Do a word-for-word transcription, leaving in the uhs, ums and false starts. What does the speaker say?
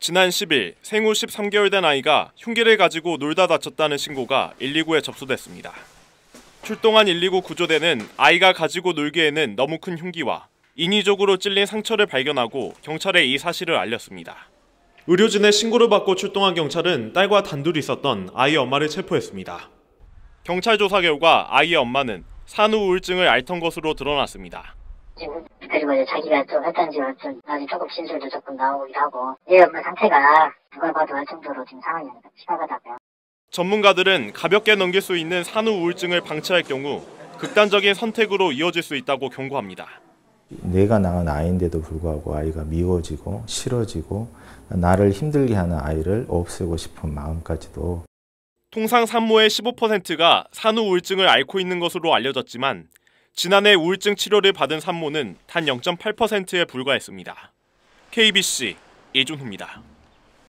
지난 십일 생후 십삼 개월 된 아이가 흉기를 가지고 놀다 다쳤다는 신고가 일이구에 접수됐습니다. 출동한 일이구 구조대는 아이가 가지고 놀기에는 너무 큰 흉기와 인위적으로 찔린 상처를 발견하고 경찰에 이 사실을 알렸습니다. 의료진의 신고를 받고 출동한 경찰은 딸과 단둘이 있었던 아이의 엄마를 체포했습니다. 경찰 조사 결과 아이의 엄마는 산후 우울증을 앓던 것으로 드러났습니다. 그리고 이제 자기가 또 했던지 좀 나중에 조금 진술도 조금 나오기도 하고 얘 엄마 상태가 누가 봐도 할 정도로 지금 상황이 심각하다고요. 전문가들은 가볍게 넘길 수 있는 산후 우울증을 방치할 경우 극단적인 선택으로 이어질 수 있다고 경고합니다. 뇌가 나간 아이인데도 불구하고 아이가 미워지고 싫어지고 나를 힘들게 하는 아이를 없애고 싶은 마음까지도. 통상 산모의 십오 퍼센트가 산후 우울증을 앓고 있는 것으로 알려졌지만 지난해 우울증 치료를 받은 산모는 단 영 점 팔 퍼센트에 불과했습니다. 케이비씨 이준호입니다.